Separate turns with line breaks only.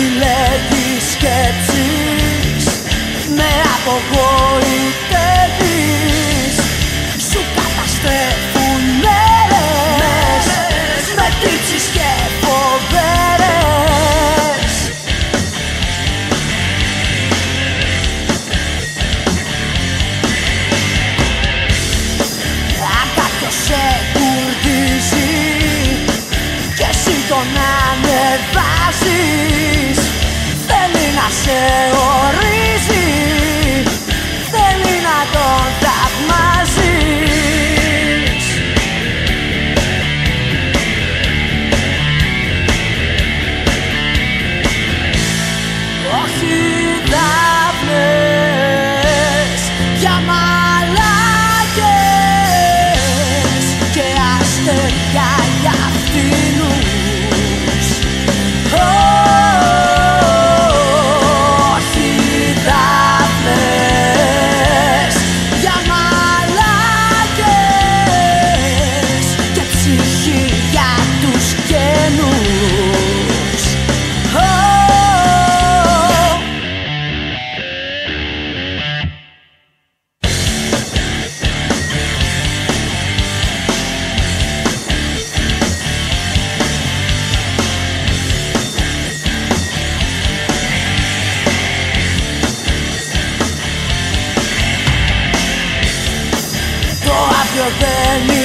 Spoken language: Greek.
Συλλέγεις σκέψεις, με απογοητεύεις. Σου καταστρέφουν μέρες με τύψεις και φοβέρες. Αν κάποιος σε κουρδίζει και εσύ τον ανεβάζεις, θέλει να σε ορίζει, θέλει να τον θαυμάζεις. Όχι δάφνες για μαλάκες και αστέρια για φτηνούς. Όχι δάφνες για μαλάκες και ψυχή για τους καινούς. Το αύριο δεν